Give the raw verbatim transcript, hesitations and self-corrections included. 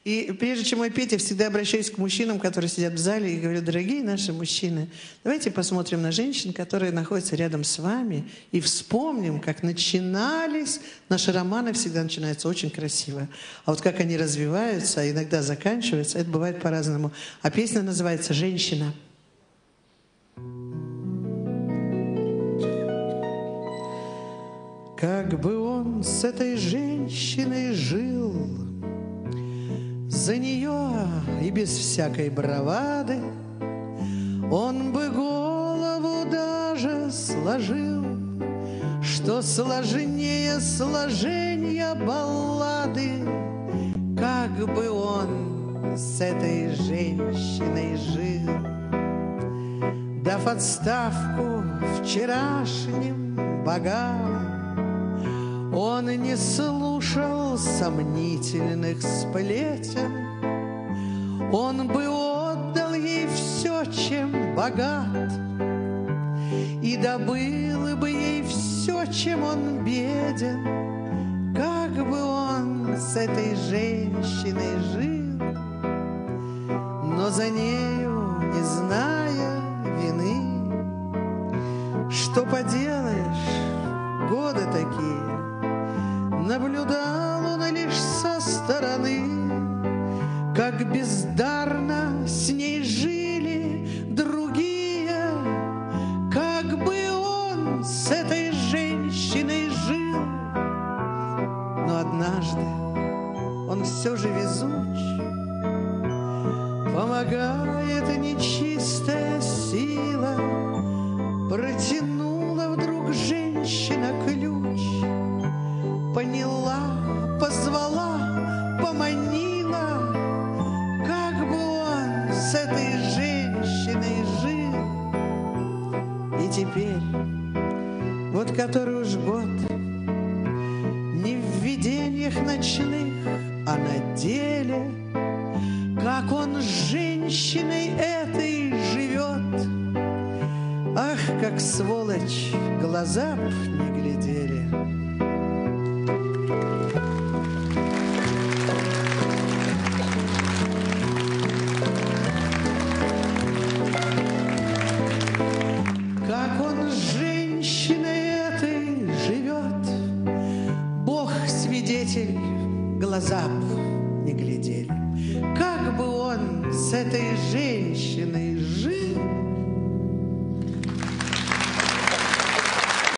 И прежде чем мой петь, я всегда обращаюсь к мужчинам, которые сидят в зале, и говорю: дорогие наши мужчины, давайте посмотрим на женщин, которые находятся рядом с вами, и вспомним, как начинались. Наши романы всегда начинаются очень красиво. А вот как они развиваются, а иногда заканчиваются, это бывает по-разному. А песня называется «Женщина». Как бы он с этой женщиной жил, за нее и без всякой бравады, он бы голову даже сложил, что сложнее сложения баллады. Как бы он с этой женщиной жил, дав отставку вчерашним богам, он не слушал сомнительных сплетен, он бы отдал ей все, чем богат, и добыл бы ей все, чем он беден. Как бы он с этой женщиной жил, но за нею, не зная вины, что поделаешь, годы такие. Наблюдал он лишь со стороны, как бездарно с ней жили другие. Как бы он с этой женщиной жил, но однажды он все же везуч, помогает нечистая сила, протянула вдруг женщина ключ. Поняла, позвала, поманила, как бы он с этой женщиной жил. И теперь, вот который уж год, не в видениях ночных, а на деле, как он с женщиной этой живет. Ах, как сволочь, глаза б не глядели. Как он с женщиной этой живет, Бог свидетель, глаза б не глядели. Как бы он с этой женщиной